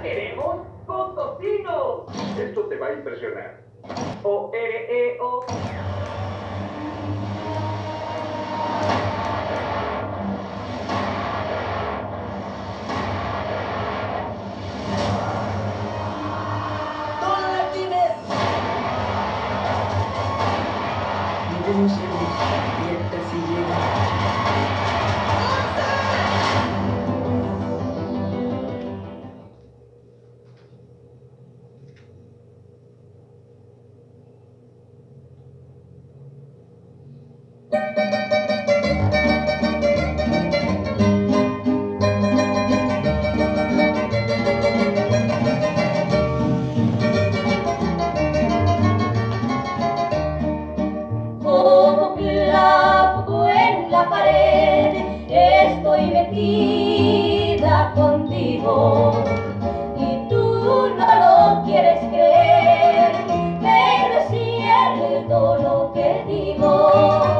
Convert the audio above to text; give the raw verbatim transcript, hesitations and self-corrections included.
queremos con tocino. Esto te va a impresionar. O R E O. ¡Don Martínez! Debemos irnos. Ya casi llega. Como clavo en la pared, estoy metida contigo y tú no lo quieres creer, pero es cierto lo que digo.